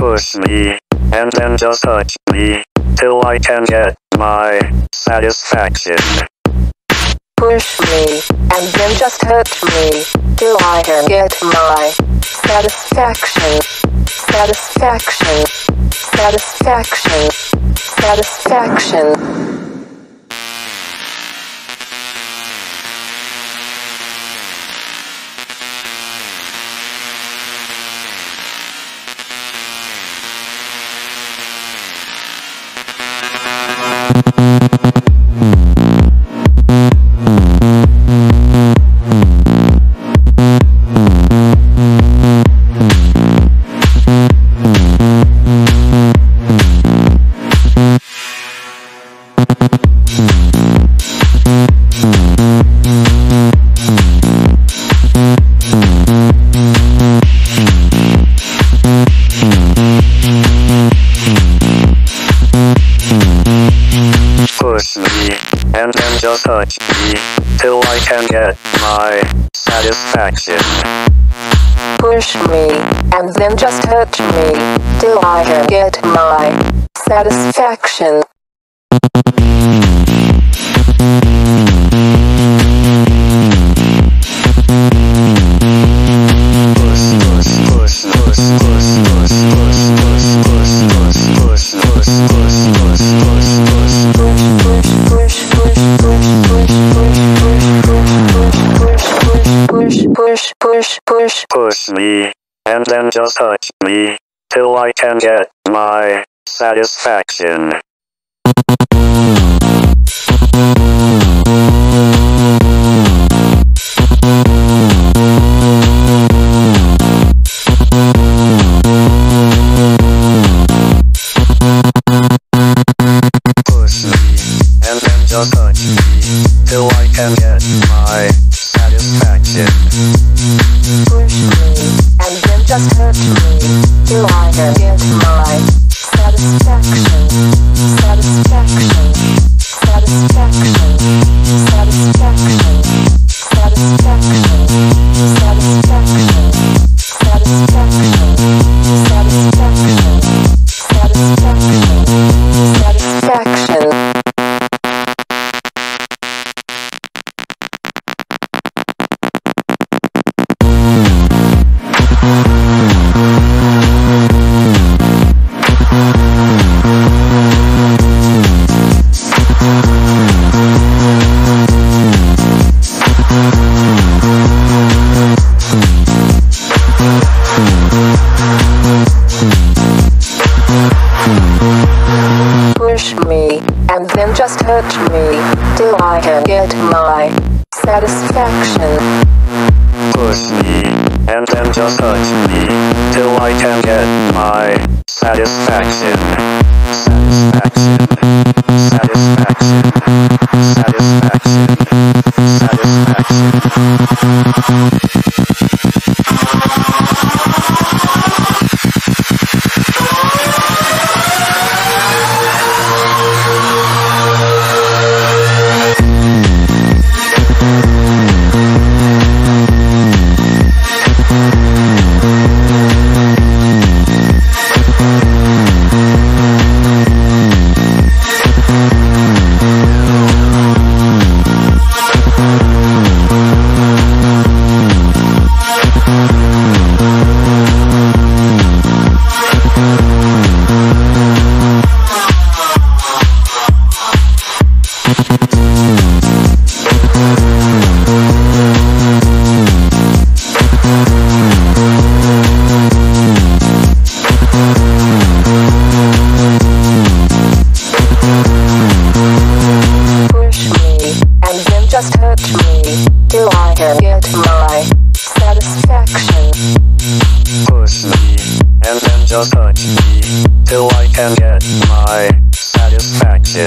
Push me, and then just touch me, till I can get my satisfaction. Push me, and then just touch me, till I can get my satisfaction. Satisfaction. Satisfaction. Satisfaction. Push me, and then just touch me, till I can get my satisfaction. Push me, and then just touch me, till I can get my satisfaction. Push me, and then just touch me, till I can get my satisfaction. Push me, and then just touch me, till I can get my satisfaction. Push me, and then just touch me, till I can get my satisfaction. Satisfaction. Satisfaction. Satisfaction. Satisfaction. Satisfaction. Satisfaction. Satisfaction. Satisfaction. Satisfaction. Push me, and then just touch me, till I can get my satisfaction. Push me, and then just touch me, till I can get my satisfaction. Satisfaction. Satisfaction. Satisfaction. Just touch me, till I can get my satisfaction. Push me, and then just touch me, till I can get my satisfaction.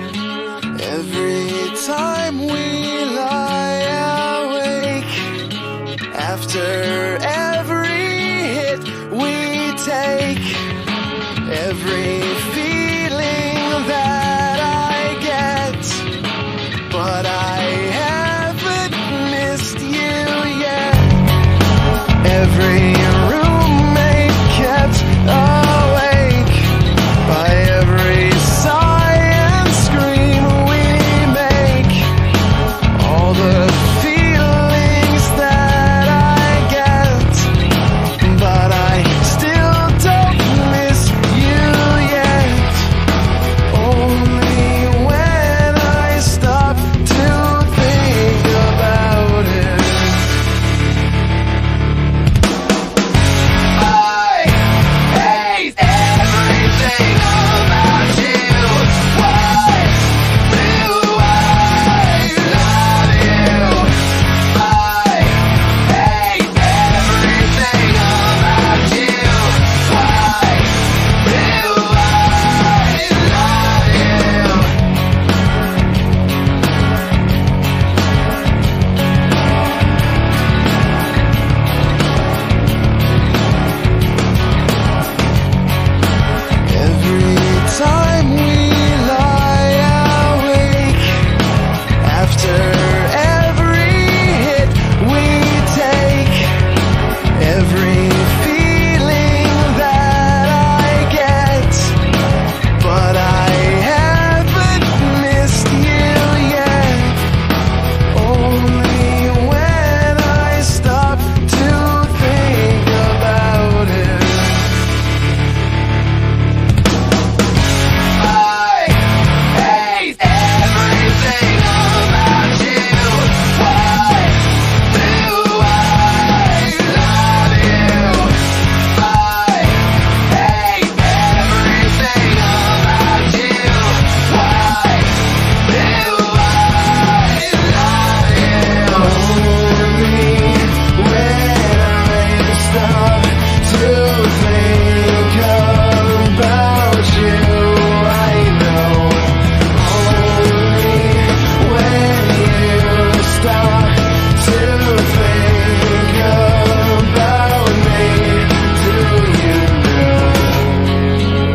Every time we lie awake, After every hit we take, every feeling that I get, but I haven't missed you yet. Every roommate kept awake by every sigh and scream we make. All the feelings that I get, but I still don't miss you yet. Only when I stop to think about it. I hate everything about you. Why do I love you? I hate everything about you. Why do I love you? Every time we lie awake, after every hit we take, every feeling that I get, but I haven't missed you yet. Only when I stop to think about it. I hate everything about you. Why do I love you? I hate everything about you. Why do I love you? Only when I stop to think about you, I know. Only when you stop to think about me, do you know?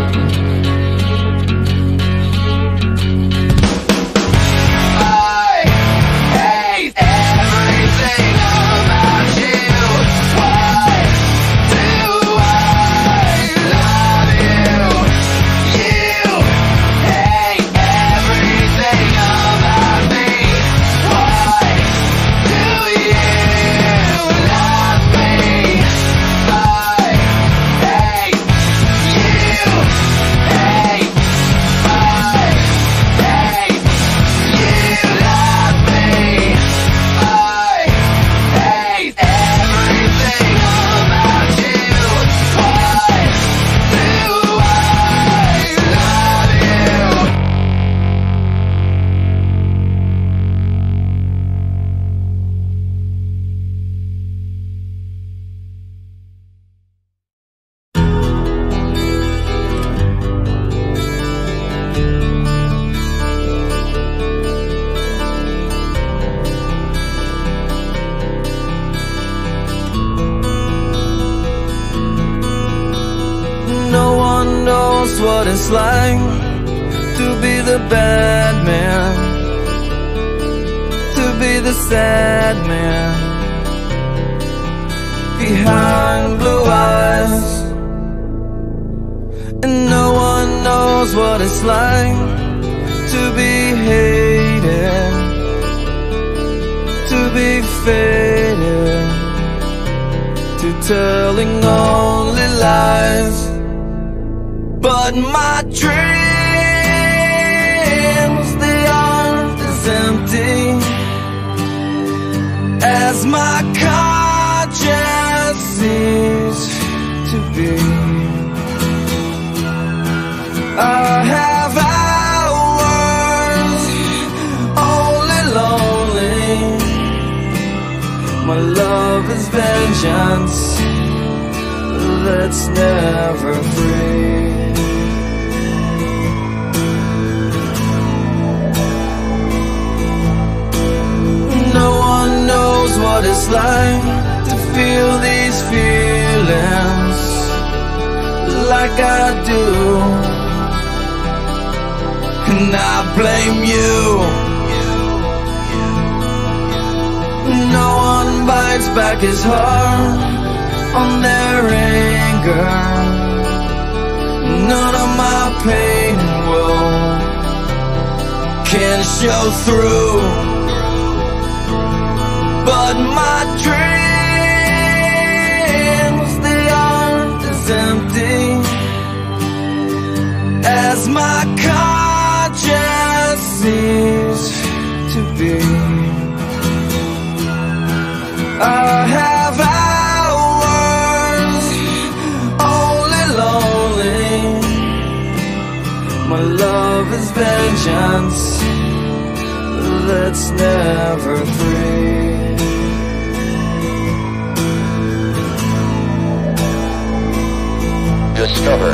I hate everything about you. Why do I love you? You hate everything about me. Why do you love me? I hate you. Hate. I hate you. Love me. I hate everything about you. Why do I love you? No one knows what it's like to be the bad man, to be the sad man behind blue eyes. And no one knows what it's like to be hated, to be faded, to telling only lies. But my dreams, they aren't as empty as my conscience seems to be. I have hours only lonely. My love is vengeance that's never free. No one knows what it's like to feel these feelings like I do, and I blame you. No one bites back as hard on their anger. None of my pain can show through, but my dreams, they aren't as empty as my conscience seems to be. I have hours only lonely. My love is vengeance that's never free. Discover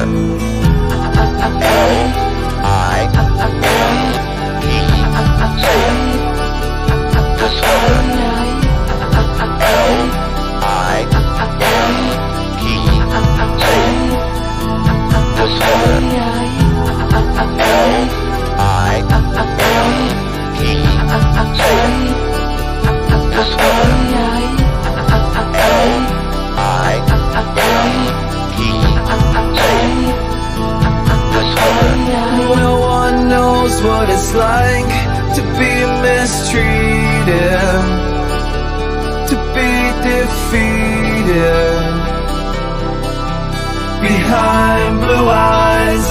No one knows what it's like to be mistreated, to be defeated behind blue eyes,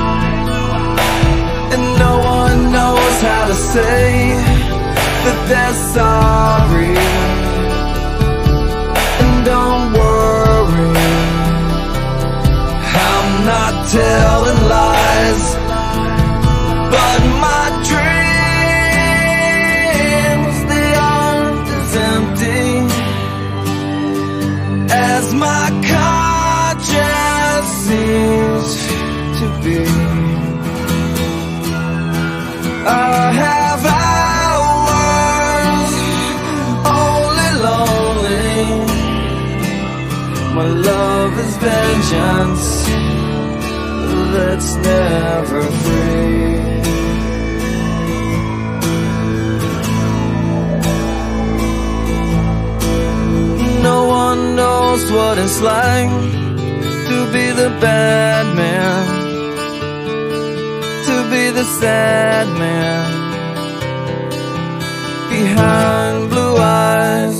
and no one knows how to say that they're sorry. And don't worry, I'm not telling lies, but my dreams, they aren't as empty as my conscience seems to be. I have hours only lonely. My love is vengeance that's never free. No one knows what it's like to be the bad man, to be the sad man behind blue eyes.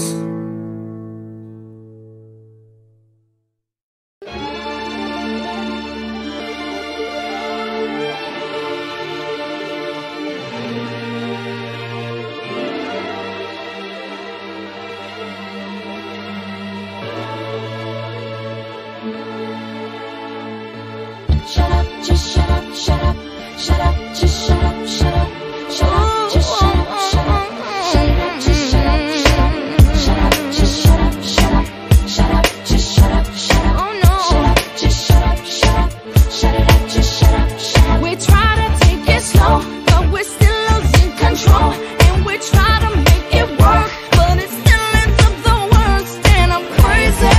Shut up, just shut up, shut up, shut up, just shut up, shut up, shut up, just shut up, shut up, shut up, just shut up, shut up, just shut up, shut up, shut up, just shut up, shut up, oh no, shut up, just shut up, shut up, shut it up, just shut up, shut up. We try to take it slow, but we're still losing control, and we try to make it work, but it still ends up the worst, and I'm crazy.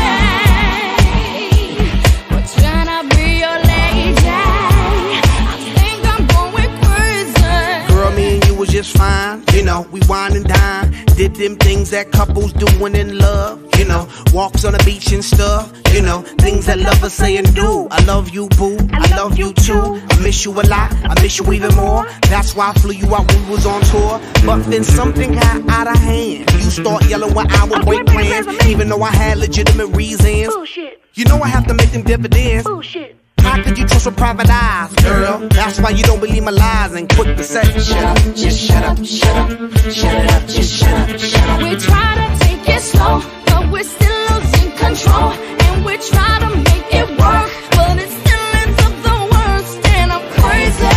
We're trying to be your lady. I think I'm going crazy. Girl, me and you was just fine. You know, we wine and dine. Did them things that couples do when in love. You know, walks on the beach and stuff. You know, things that lovers say and do. I love you, boo. I love you too. I miss you a lot. I miss you even more. That's why I flew you out when we was on tour. But then something got out of hand. You start yelling when I would break plans, even though I had legitimate reasons. Bullshit, You know I have to make them dividends. bullshit. How could you trust with private eyes, girl? That's why you don't believe my lies and quick to say, shut up, just shut up, shut up, shut it up, just shut up, shut up. We try to take it slow, but we're still losing control, and we try to make it work, but it still ends up the worst, and I'm crazy.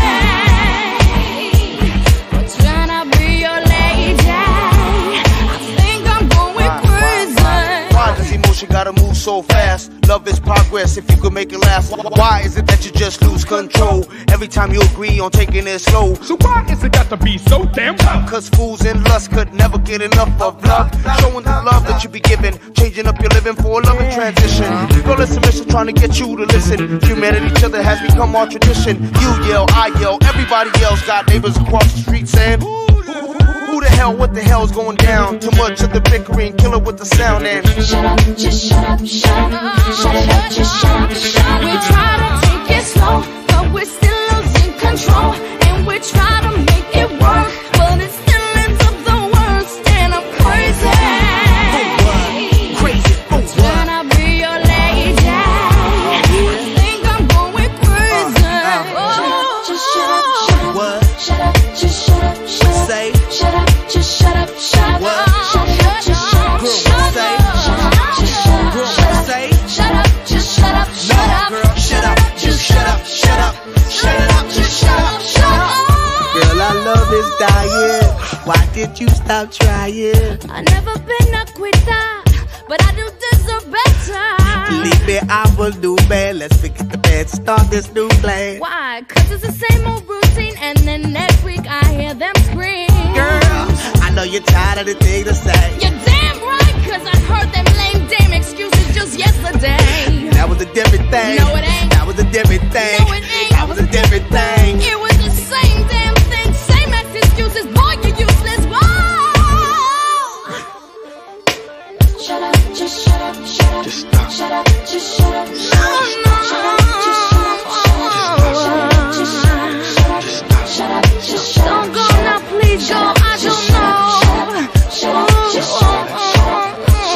We're trying to be your lady. I think I'm going crazy. Why does emotion you gotta move so fast. Love is progress if you could make it last. Why is it that you just lose control every time you agree on taking it slow? So why is it got to be so damn tough? Cause fools in lust could never get enough of love. Showing the love that you be giving, changing up your living for a loving transition. Girl, it's a mission trying to get you to listen. Humanity, each other has become our tradition. You yell, I yell, everybody yells. Got neighbors across the street saying, who the hell, what the hell's going down? Too much of the bickering, kill it with the sound and Shut up, just shut up, shut up, shut it up, just shut up, shut up. We try to take it slow, but we're still losing control, and we try to make it work, but it still ends up the worst, and I'm crazy. crazy. Can I be your lady? I think I'm going crazy. Just shut up, shut up, What? shut up, just shut up, shut up. Say, Shut up, just shut up, shut up. What? Shut up, just shut up, Girl, shut up. say. Shut up, just shut up, Girl, shut up. say. Shut up, just shut up, shut up. girl, shut up, just shut up, shut up, shut it up, just shut up, shut up. Girl, our love is dying. Why did you stop trying? I never been a quitter, but I do deserve better. Believe me, I will do bad. Let's forget the bad, start this new plan. Why? Cause it's the same old routine, and then next week I hear them scream. Girl, I know you're tired of the thing to say. You're damn right, cause I heard them lame damn excuses just yesterday. That was a different thing. No, it ain't. That was a different thing. No, it ain't. That was a different thing. It was the same damn thing, same ass excuses, boy, you're useless, whoa! Shut up, just shut up, shut up. Just stop. Shut up, just shut up, shut up. Shut up, just shut up, shut up. Just shut up, shut up, shut up. Just shut up. Don't go now, please go, I don't know. Shut up, just shut up, shut up.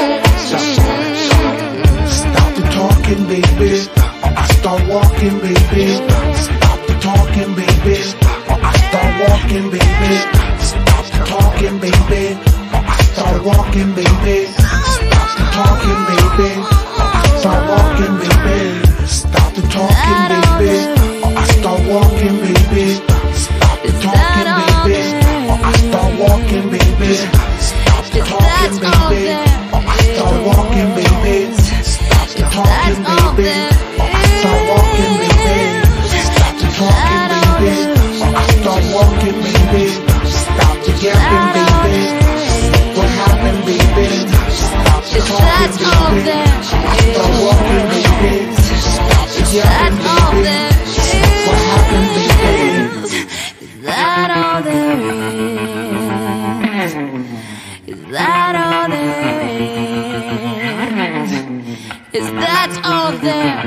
Stop the talking, baby. Or I start walking, baby. Stop the talking, baby. Or I start walking, baby. Stop the talking, baby. Or I start walking, baby. Stop the talking, baby. Or I start walking, baby. Stop the talking, baby. Or I start walking, baby. Stop the talking, baby. Or I start walking, baby. Stop the talking, baby. Or I start walking, baby. Stop the talking, baby. Or I start walking, baby. Stop the talking, baby. Or I start walking, baby. Stop the yapping, baby. What happened, baby? Stop the talking, baby. I start walking, baby. Stop the yapping, baby. What happened, baby? Is that all there is? Is that all there is? Is that all there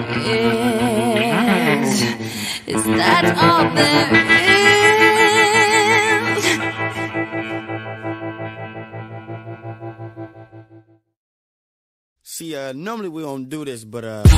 is? Is that all there is? See, normally we don't do this, but I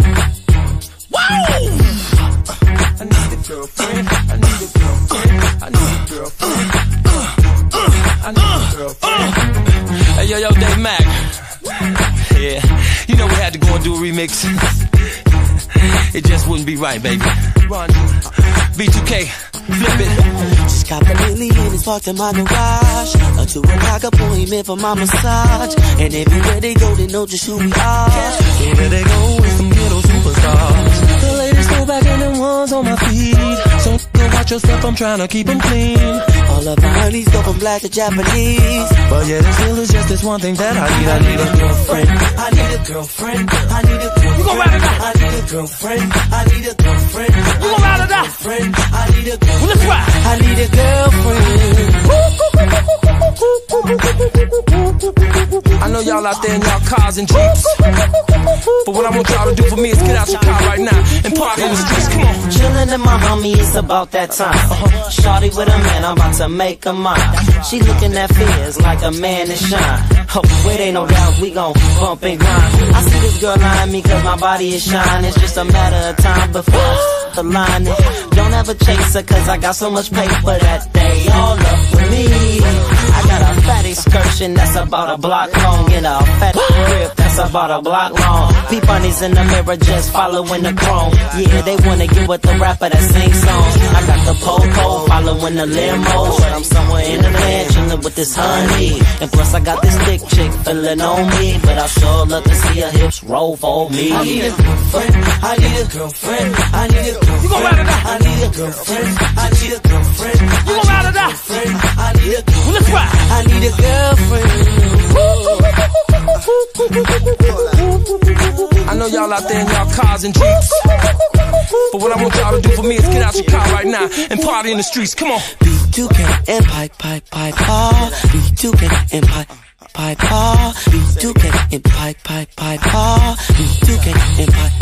need a girlfriend. I need a girlfriend. I need a girlfriend. I need a girlfriend. Hey, yo, Dave Mac. Yeah, you know we had to go and do a remix. It just wouldn't be right, baby. Run, B2K, flip it. Just got the Bentley in his parked in my garage. A 2 o'clock appointment for my massage. And everywhere they go, they know just who we are. Here they go with some ghetto superstars. The ladies go back and the ones on my feet. So go watch your step, I'm trying to keep them clean. All of my honeys go from black to Japanese. But yeah, there still is just this one thing that I need. I need a girlfriend. I need a girlfriend. I need a girlfriend. You gon' ride it out. I need a girlfriend. I need a girlfriend. You gon' ride it out. I need a girlfriend. Well, let's ride. I need a girlfriend. I know y'all out there in y'all cars and jeeps, but what I want y'all to do for me is get out your car right now and park in the streets. Come on. Chillin' in my homie, it's about that time. Shawty with a man, I'm about to make her mine. She looking at fears like a man to shine. Oh, it ain't no doubt we gon' bump and grind. I see this girl eyeing me cause my body is shine. It's just a matter of time before I the line. Don't ever chase her cause I got so much paper that they all up for me. I got a fat excursion that's about a block long and a fat grip that's that's about a block long. P-Bunnies in the mirror just following the chrome. Yeah, they wanna get with the rapper that sings songs. I got the po-po following the limo, but I'm somewhere in the land chilling with this honey. And plus I got this thick chick feeling on me, but I sure love to see her hips roll for me. I need a girlfriend, I need a girlfriend, I need a girlfriend. You gon' ride or die? I need a girlfriend, I need a girlfriend. You gon' ride or die? I need a girlfriend. Well, let's ride. I need a girlfriend. I know y'all out there in y'all cars and jeeps, but what I want y'all to do for me is get out your car right now and party in the streets. Come on. B2K and pipe, B2K and pipe. B2K and pipe, B2K and pipe.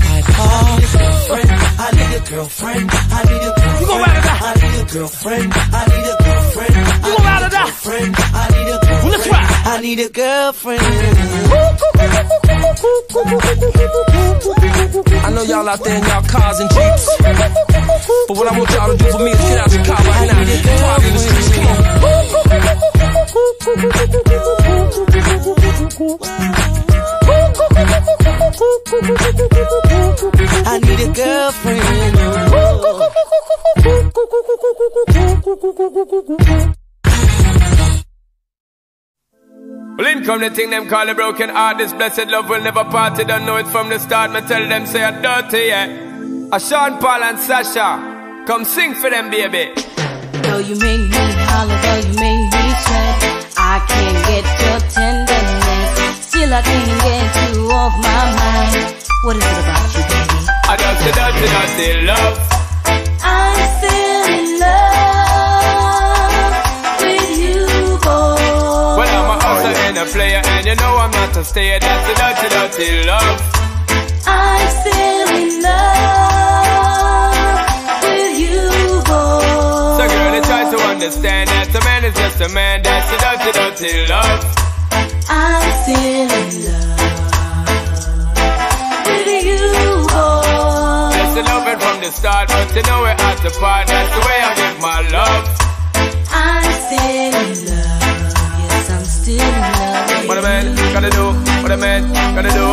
I need a girlfriend, I need a girlfriend. You gon' ride or die? I need a girlfriend, I need a girlfriend. You gon' ride or die? I need a girlfriend. Well, let's ride. I need a girlfriend. I know y'all out there in y'all cars and jeeps, but what I want y'all to do for me is get out your car right now and party in the streets. Come on. I need a girlfriend. Well, in come the thing them call a broken heart. This blessed love will never part. They don't know it from the start. Me tell them say I'm dirty, yeah. A Sean Paul and Sasha, come sing for them, baby. Though you make me holler, though you make me sweat, I can't get your tenderness. Still I can't get you off my mind. What is it about you, baby? I dirty love. I'm still in love with you, boy. Well, I'm a hustler and a player, and you know I'm not a stayer. That's the dirty love. I'm still in love with you, boy. So girl, they try to understand that a man is just a man. That's the dirty love. I'm still in love with you, boy. That's the loving from the start, but you know we're at the part. That's the way I give my love. I'm still in love. Yes, I'm still in love. What a man gotta do, what a man gotta do.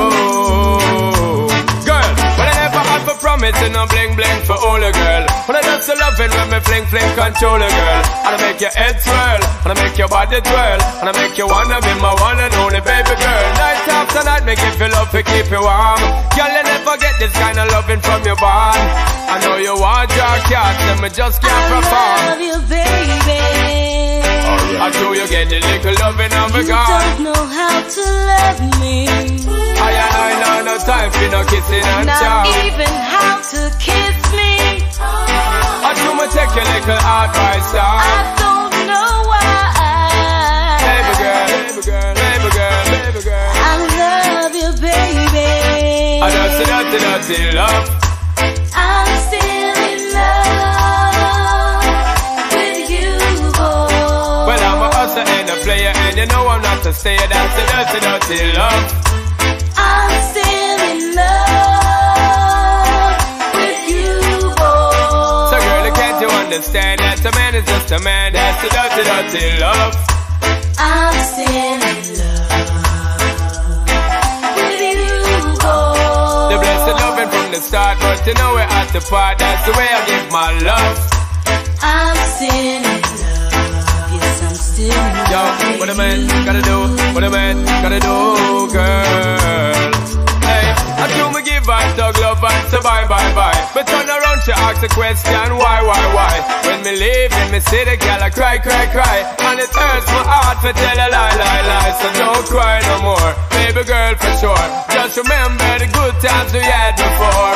Girl, when I never had for promising, I'm bling bling for all a girl. When I just so loving when me fling fling control a girl. And I make your head swirl, and I make your body twirl, and I make you wanna be my one and only baby girl. Night after night, make you feel up to keep you warm. Girl, you never get this kind of loving from your bond. I know you want your cat, and me just can't perform. I love you, baby. I know you get the little loving of a You God. don't know how to love me. I know no time for no kissing and chow. Not even how to kiss me. I do me take your little advice down. I don't know why. Baby girl, baby girl, baby girl, baby girl. I love you, baby. I dirty love. I'm still in love with you, boy. Well, I'm a hustler and a player, and you know I'm not a stayer. That's the dirty love. I'm still in love with you, boy. So girl, can't you understand that a man is just a man? That's the dirty love. I'm still in love with you, boy. The blessed loving from the start, but you know we're at the part. That's the way I give my love. I'm still in love. Yes, I'm still in love. Yo, what a man gotta do, what a man gotta do, girl. Hey, I do me give her dog love and say bye. But turn around, she ask the question, why? When me leave in me city, girl, I cry. And it hurts my heart to tell a lie. So don't cry no more, baby girl, for sure. Just remember the good times we had before.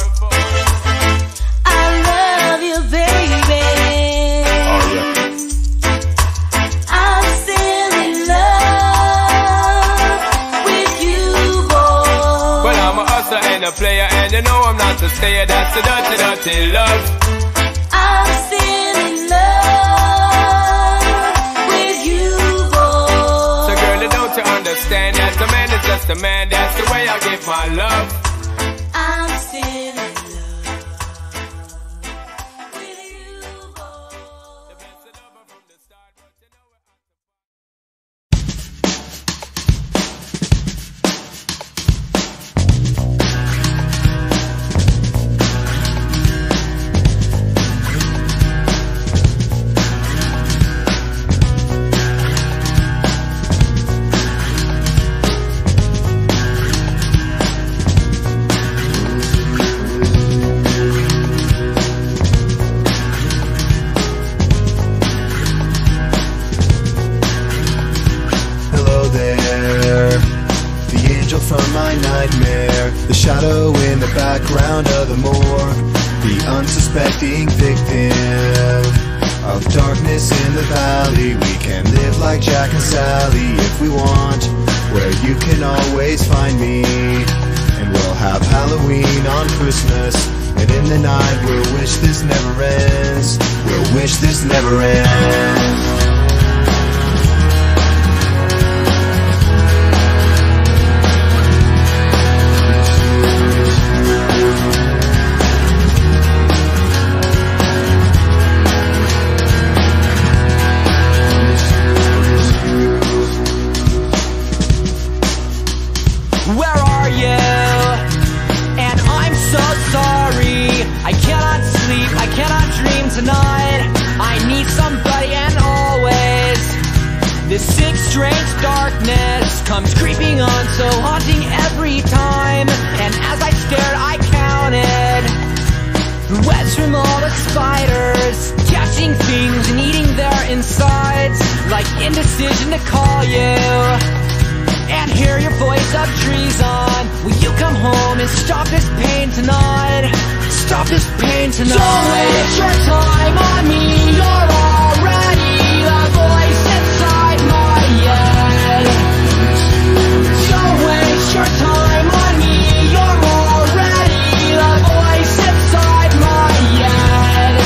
I love you, baby. Oh, yeah. I'm still in love with you, boy. Well, I'm a hustler and a player, and you know I'm not a stayer. That's the dirty love. I'm still in love with you, boy. So girl, don't you understand that a man is just a man? That's the way I give my love. I'm still in love. nightmare, the shadow in the background of the morgue, the unsuspecting victim of darkness in the valley. We can live like Jack and Sally if we want, where you can always find me. And we'll have Halloween on Christmas, and in the night we'll wish this never ends. We'll wish this never ends. Tonight, I need somebody, and always this sick, strange darkness comes creeping on, so haunting every time. And as I stared, I counted the webs from all the spiders, catching things and eating their insides, like indecision to call you and hear your voice of treason. Will you come home and stop this pain tonight? Stop this pain tonight. Don't waste your time on me. You're already the voice inside my head. Don't waste your time on me. You're already the voice inside my head.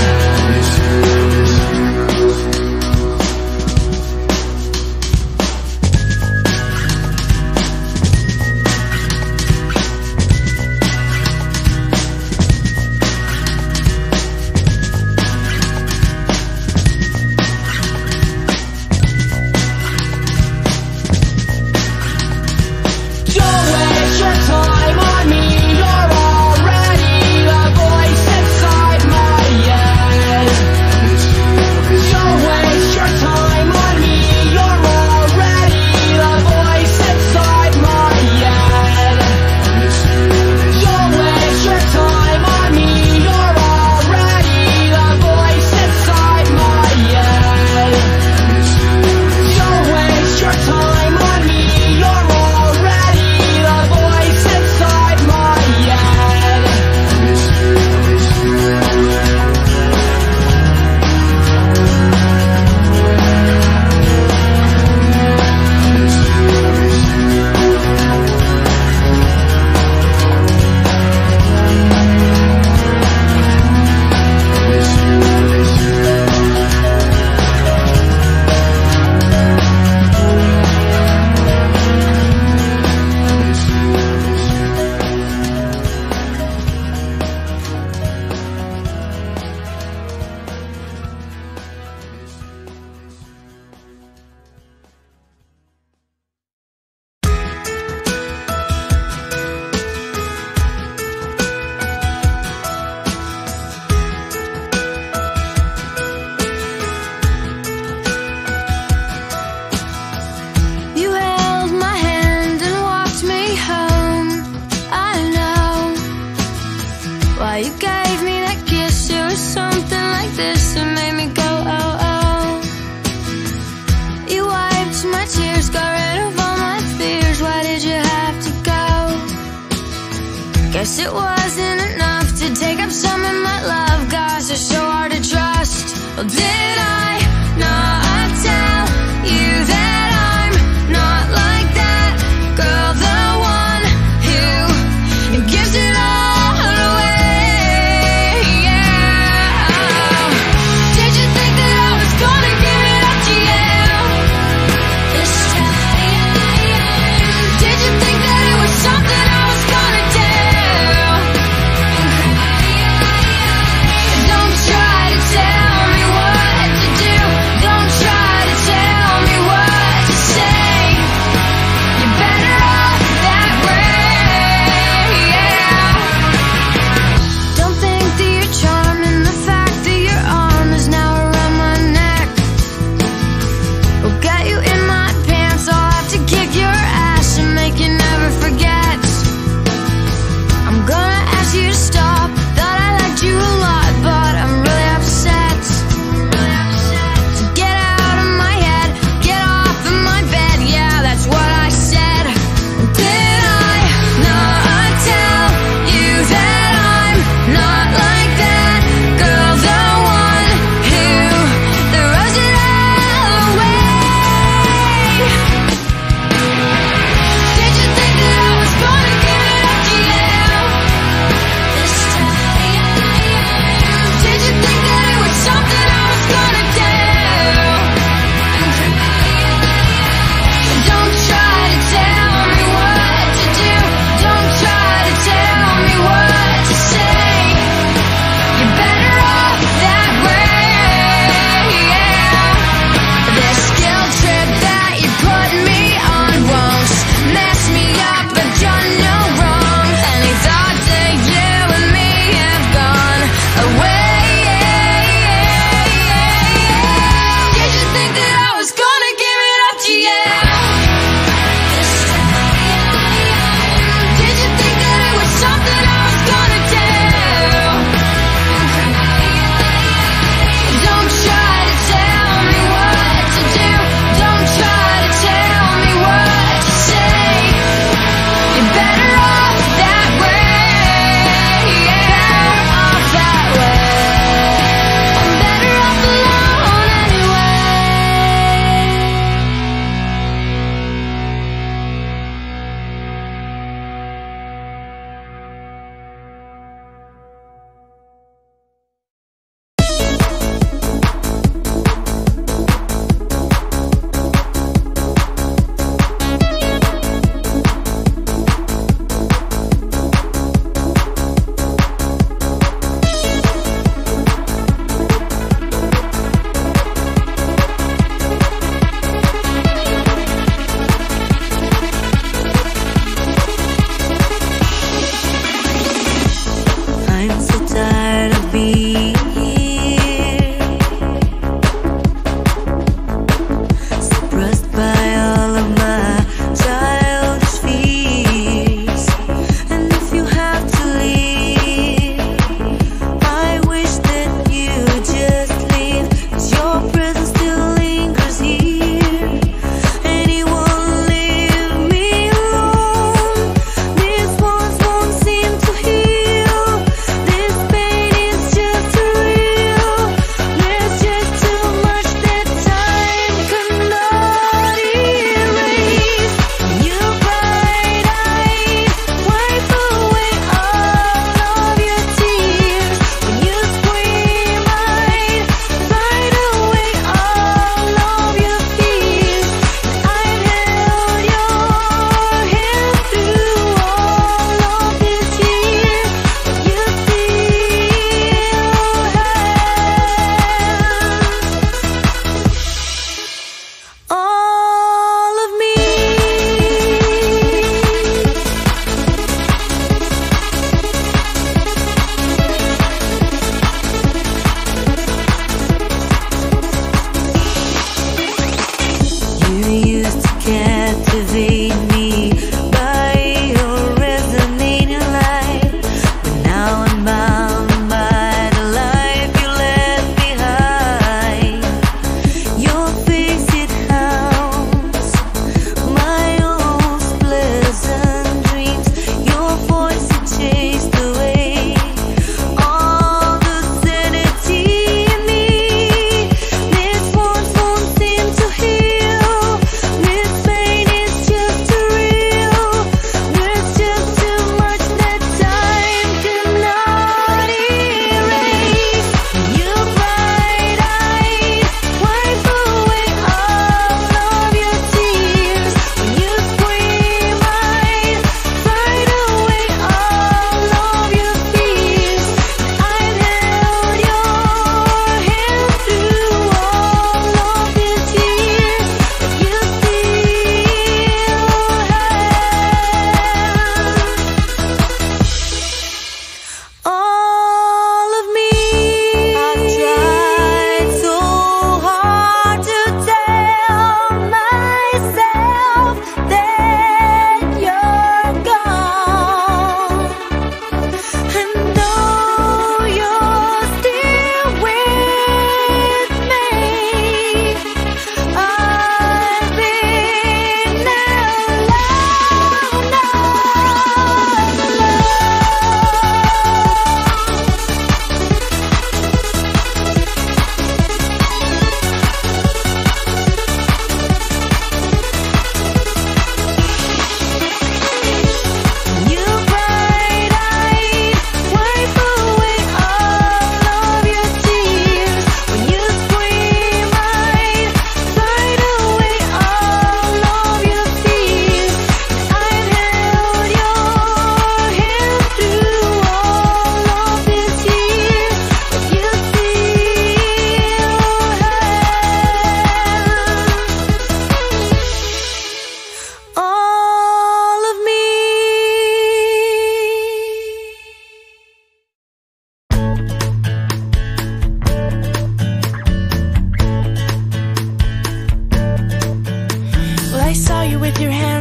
Guess it wasn't enough to take up some of my love. Gosh, it's so hard to trust. Well, did I not tell you that I'm not like that girl, the one who gives it all away? Yeah. Did you think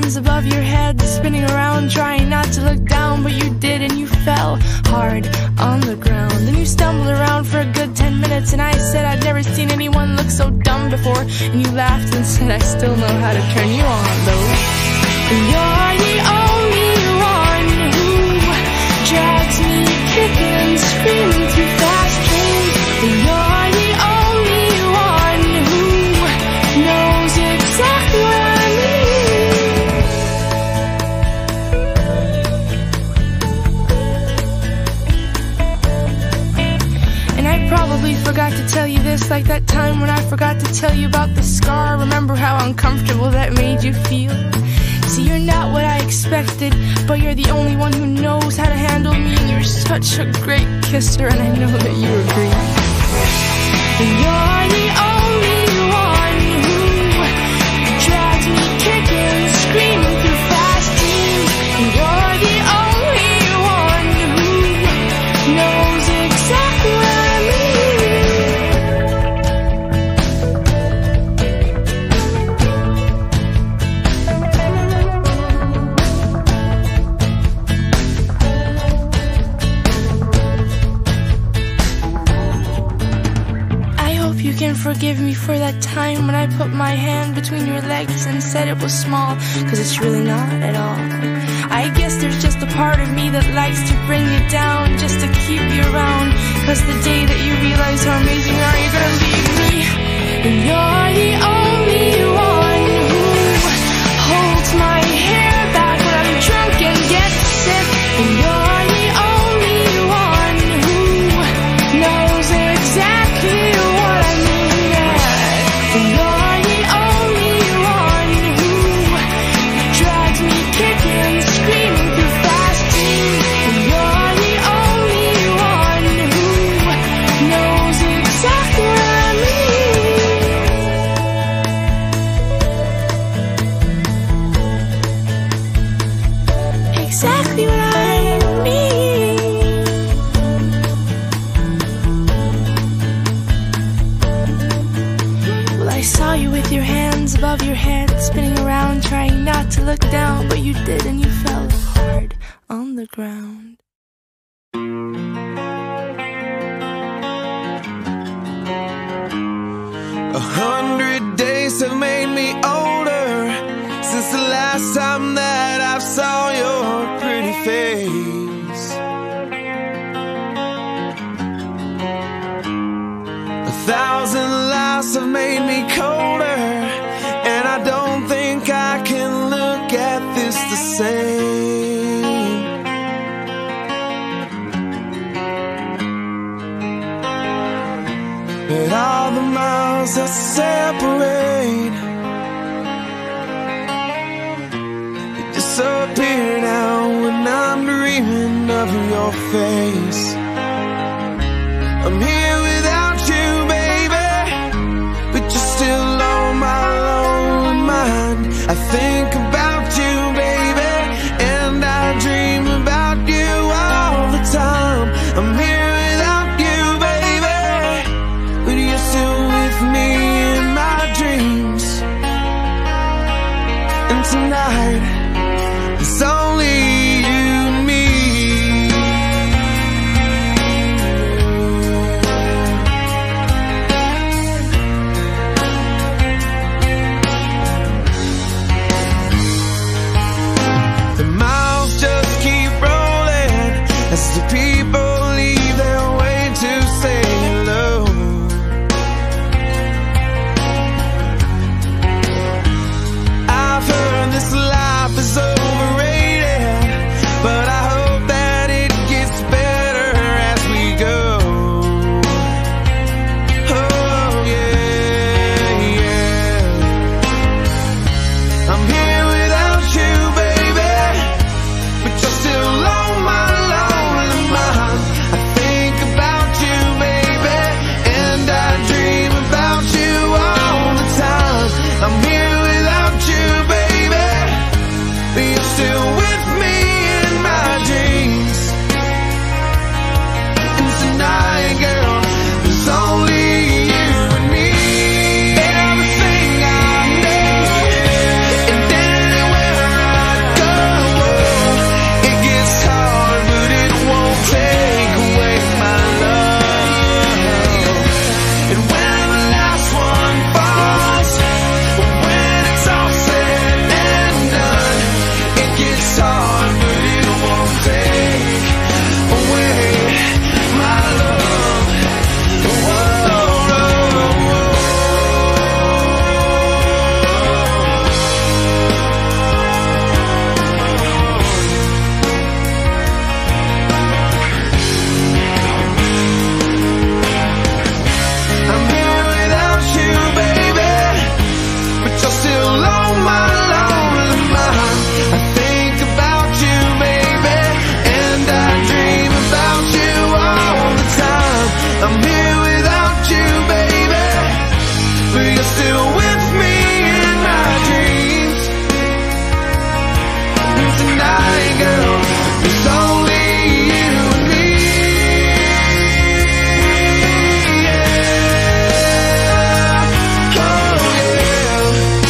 hands above your head, spinning around, trying not to look down, but you did, and you fell hard on the ground. Then you stumbled around for a good 10 minutes, and I said I'd never seen anyone look so dumb before, and you laughed and said I still know how to turn you on, though. And you're the only one who drags me kicking, screaming through fast trains. And you're the only one who knows exactly what I mean. And I probably forgot to tell you this, like that time when I forgot to tell you about the scar. Remember how uncomfortable that made you feel? See, you're not what I expected, but you're the only one who knows how to handle me, and you're such a great kisser, and I know that you agree. And you're the only one who drags me kicking, screaming through fast dreams. And you're the only one who knows exactly what I You can forgive me for that time when I put my hand between your legs and said it was small, cause it's really not at all. I guess there's just a part of me that likes to bring you down, just to keep you around, cause the day that you realize how amazing you are, you're gonna leave me. And you're the only one who holds my hair back when I'm drunk and get sick. And you're the only one who knows exactly what I mean. And you're the only one who drags me kicking, screaming through fast dreams. And you're the only one who knows exactly what I mean. Exactly what I mean. Well, I saw you with your hands above your head, spinning around, trying not to look down, but you did, and you fell hard on the ground. 100 days have made me older since the last time that I saw your pretty face. 1,000 lives have made me colder, and I don't think I can look at this the same. But all the miles that separate, they disappear now when I'm dreaming of your face. I'm here without you, baby, but you're still on my lonely mind. I think about you, baby, and I dream about you all the time. I'm here without you, baby, but you're still with me in my dreams. And tonight, it's only you and me. The miles just keep rolling as the people leave their way to say hello. I've heard this life is overrated, tonight, girl. It's only you and me. Yeah. Oh yeah.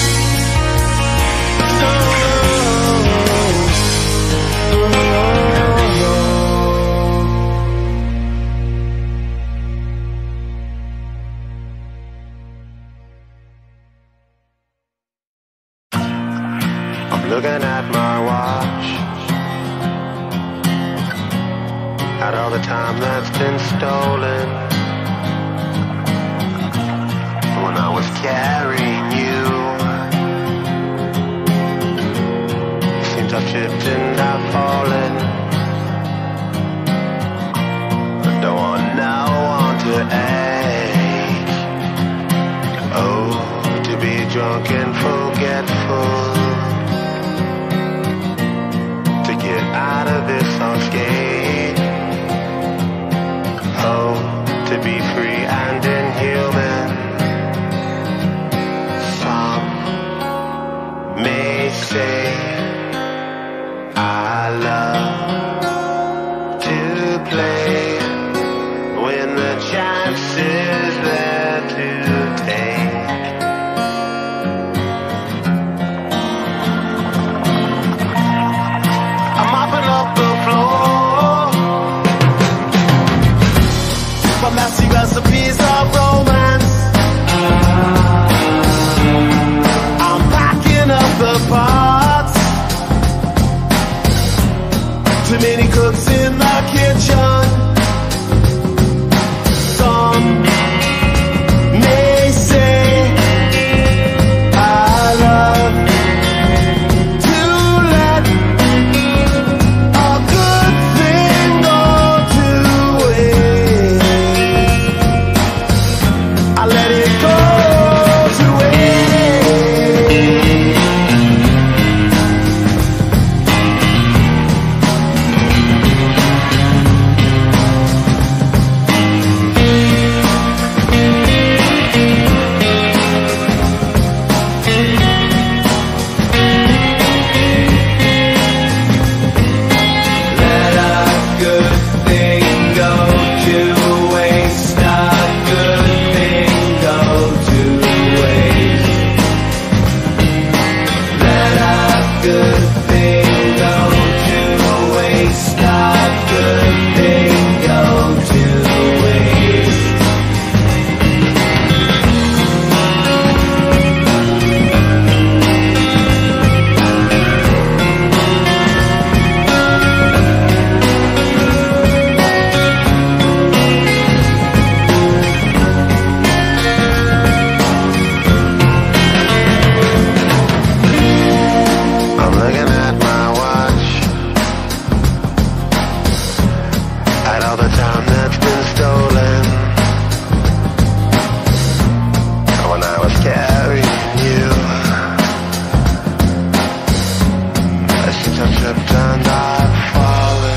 Looking at my watch, at all the time that's been stolen. When I was carrying you, it seems I've tripped and I've fallen. I don't want no one to ache. Oh, to be drunk and forgetful. Out of this unscathed. Oh, to be free and inhuman. Some may say I love to play when the chance is there to take. Messy recipes of romance. I'm packing up the pots. Too many cooks in the kitchen. Some may say I love to let a good thing go to waste. I let it go to let a good thing go to waste. A good thing go to waste. Let a good thing go to waste. A good thing go to waste. I'm looking at my watch, at all the time that's been stolen. When I was carrying you, I seem to have tripped and I've fallen.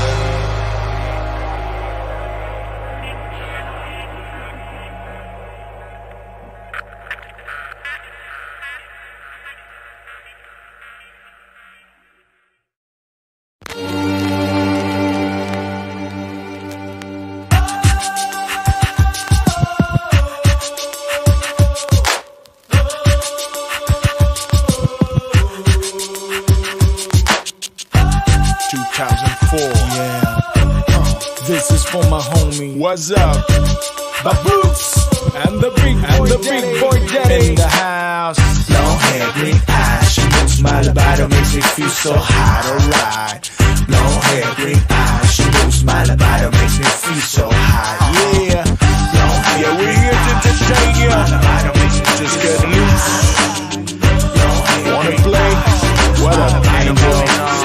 This is for my homie. What's up? Baboose and the big boy daddy in the house. Long hair, green eyes, she moves smile about her, makes me feel so hot. Alright. Long hair, green eyes, she moves smile about her, makes me feel so hot. Yeah. Long hair, we're here to entertain ya. Just get loose. Wanna play? What up, angel?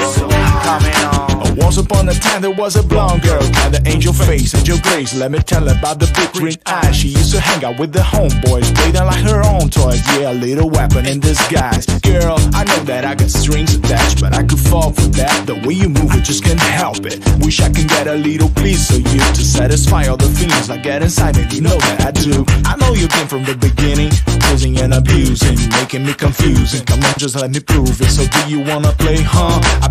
Once upon a time there was a blonde girl, had an angel face, angel grace. Let me tell her about the big green eyes. She used to hang out with the homeboys, play them like her own toys. Yeah, a little weapon in disguise. Girl, I know that I got strings attached, but I could fall for that. The way you move it, just can't help it. Wish I can get a little piece of you to satisfy all the feelings I get inside me. You know that I do. I know you came from the beginning, abusing and abusing, making me confusing. Come on, just let me prove it. So do you wanna play, huh? I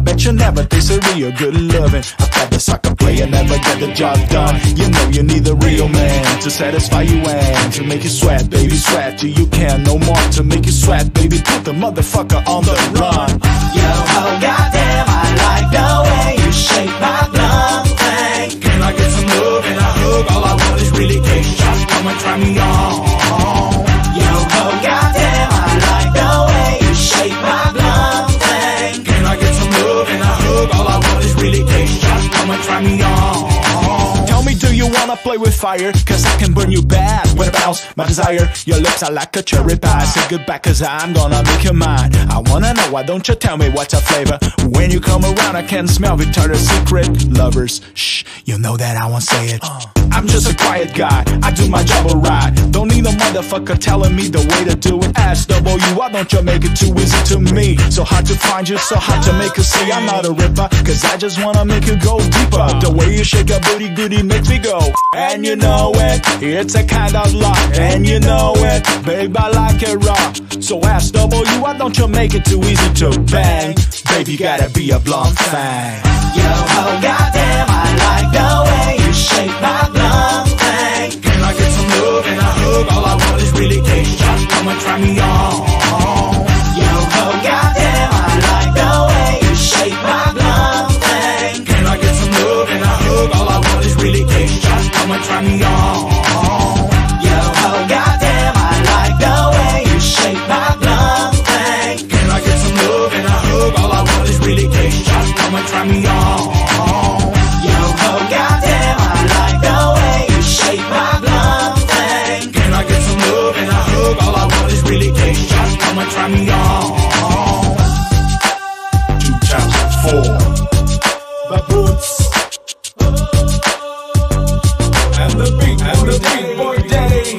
bet you never taste a real good loving. I bet the sucker player never get the job done. You know you need a real man to satisfy you and to make you sweat, baby, sweat till you can no more. To make you sweat, baby, put the motherfucker on the run. Yo, oh, goddamn, I like the way you shake my plum thing. Can I get some love and a hug? All I want is really taste. Just come and try me on. Yo, oh, goddamn, I like the way you shake my plum thing. Can I get some love and a hug? All I want is really taste. Just come and try me on. Tell me, do you wanna play with fire? Cause I can burn you bad when I bounce my desire. Your lips are like a cherry pie. Say goodbye cause I'm gonna make you mine. I wanna know, why don't you tell me what's your flavor? When you come around I can smell Victoria's Secret. Lovers, shh, you know that I won't say it. I'm just a quiet guy, I do my job alright. Don't need no motherfucker telling me the way to do it. SW, why don't you make it too easy to me? So hard to find you, so hard to make you see. I'm not a ripper, cause I just wanna make you go deeper. The way you shake your booty goody makes me go. And you know it, it's a kind of luck. And you know it, babe, I like it raw. So SW, why don't you make it too easy to bang? Baby, you gotta be a blonde thing. Yo, oh, goddamn, I like the way you shake my plum thing. Can I get some love and a hug? All I want is really taste. Just come and try me on. Yo, oh, goddamn, I like the way you shake my plum thing. Can I get some love and a hug? All I want is really taste. Just come and try me on. Yo, oh, goddamn, I like the way you shake my plum thing. Can I get some love and a hug? All I want is really taste. Just come and try me on. Yo, oh, goddamn, I like the way you shake my plum thing. Can I get some love and a hug? All I want is really taste. Just come and try me on. 2004 Baboons and the big boy daddy.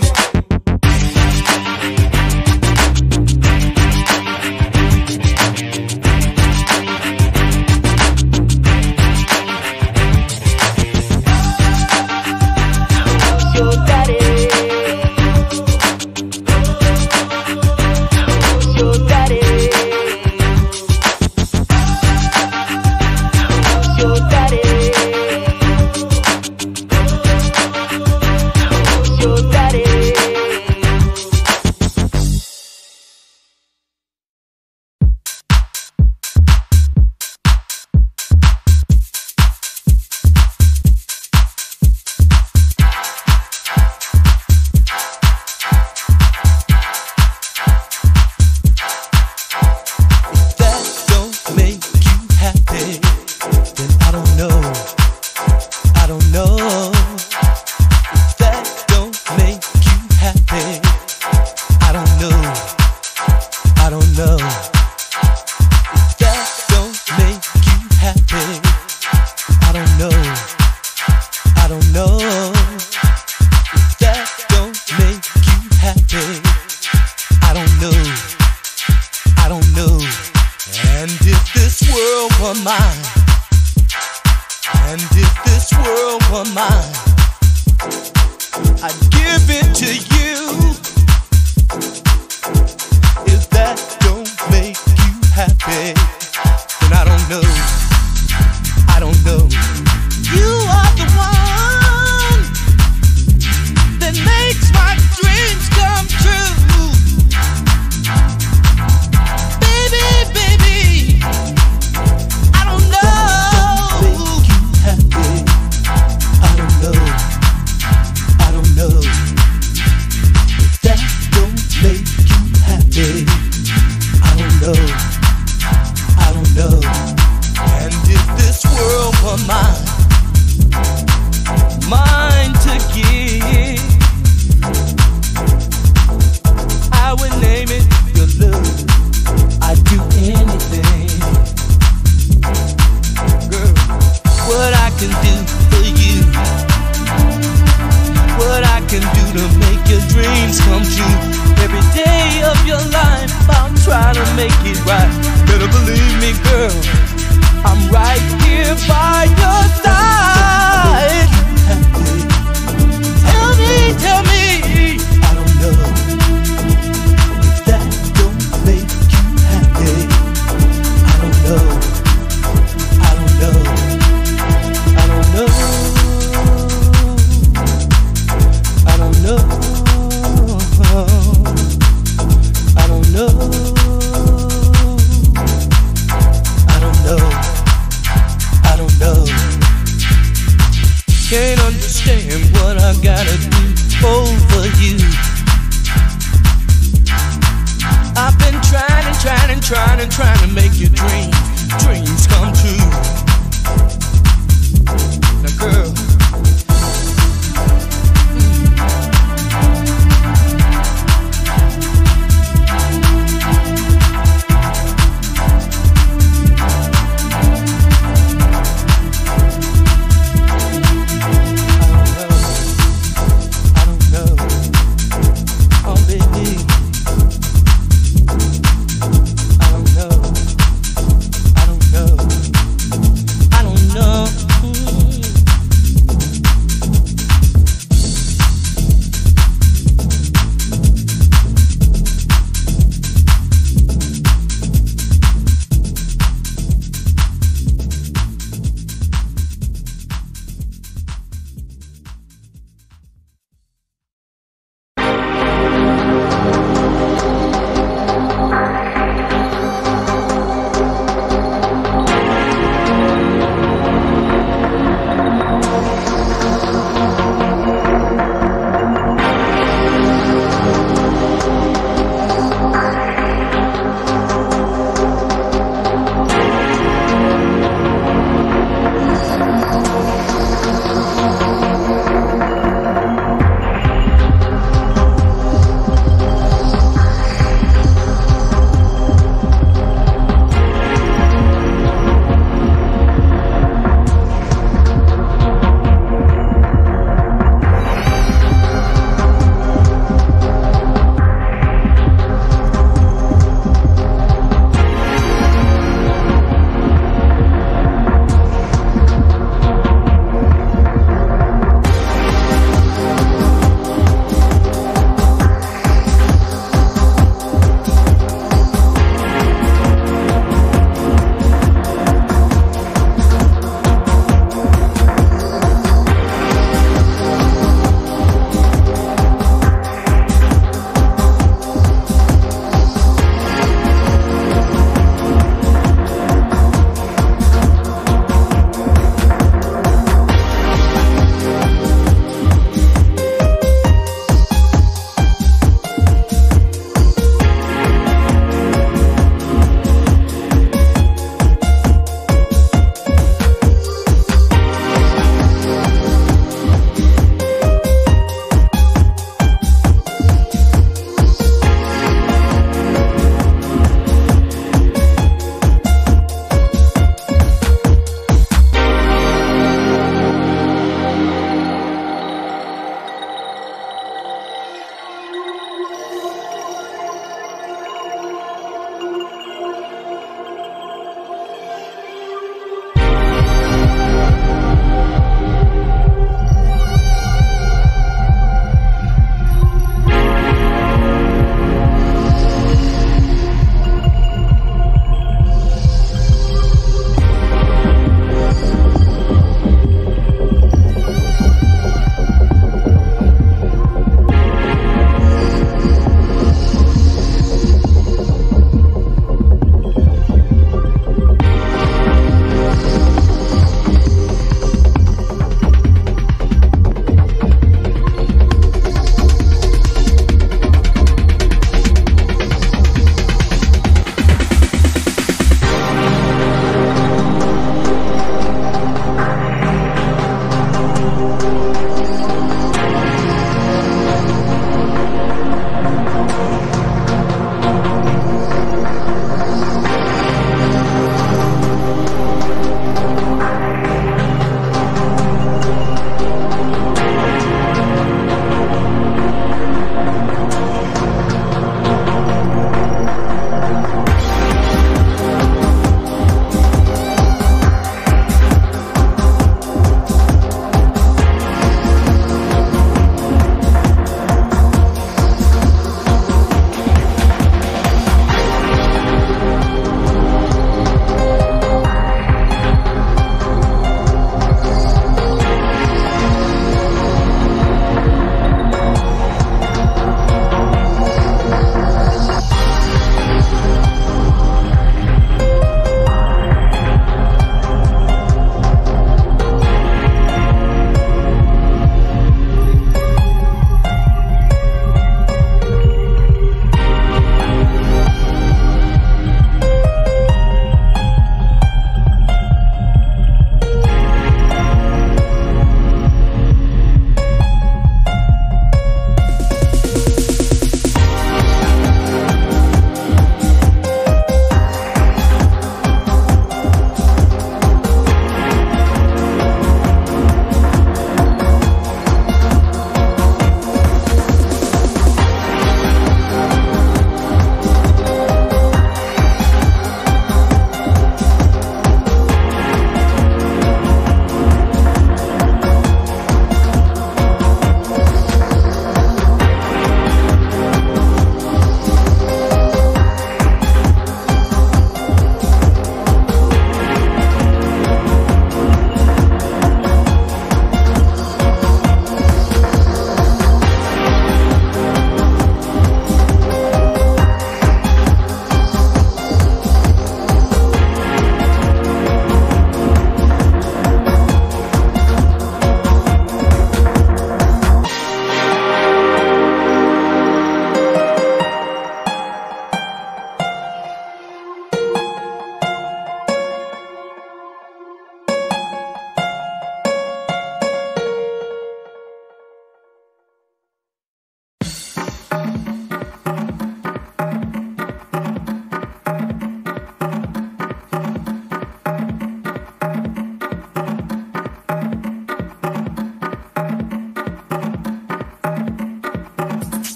Make it right. Better believe me, girl, I'm right here by your side. I gotta do over you. I've been trying to make you dream.